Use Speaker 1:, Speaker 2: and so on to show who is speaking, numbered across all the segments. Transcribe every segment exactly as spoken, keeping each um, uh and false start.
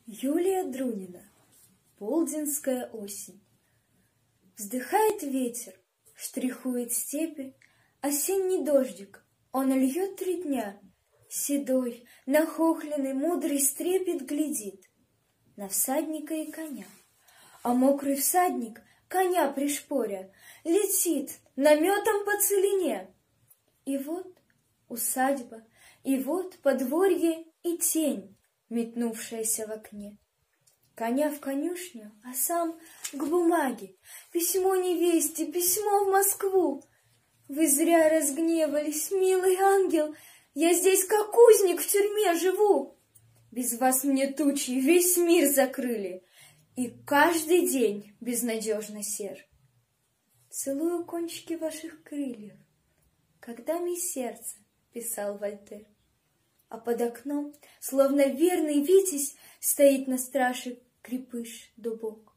Speaker 1: Юлия Друнина. Полденская осень. Вздыхает ветер, штрихует степи, осенний дождик, он льет три дня. Седой, нахохленный, мудрый стрепет глядит на всадника и коня. А мокрый всадник, коня пришпоря, летит наметом по целине. И вот усадьба, и вот подворье и тень, метнувшаяся в окне. Коня в конюшню, а сам к бумаге. Письмо невесте, письмо в Москву. Вы зря разгневались, милый ангел, я здесь как узник в тюрьме живу. Без вас мне тучи весь мир закрыли, и каждый день безнадежно сер. Целую кончики ваших крыльев, когда ми сердце, писал Вольтер. А под окном, словно верный витязь, стоит на страже крепыш дубок.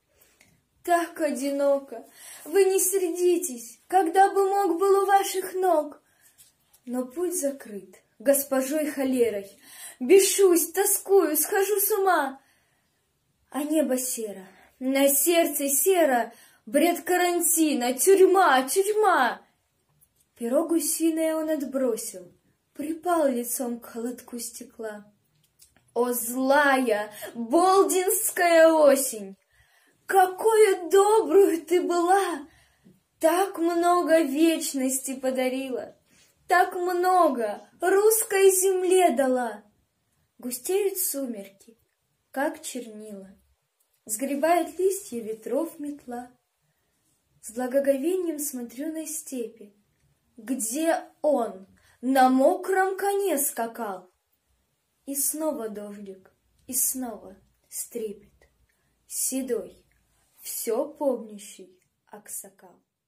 Speaker 1: Так одиноко, вы не сердитесь, когда бы мог был у ваших ног. Но путь закрыт госпожой холерой, бешусь, тоскую, схожу с ума. А небо серо, на сердце серо, бред карантина, тюрьма, тюрьма. Перо гусиное он отбросил, припал лицом к холодку стекла. О, злая, болдинская осень! Какую добрую ты была! Так много вечности подарила, так много русской земле дала. Густеют сумерки, как чернила, сгребает листья ветров метла. С благоговением смотрю на степи, где он на мокром коне скакал. И снова дождик, и снова стрепет, седой, все помнящий аксакал.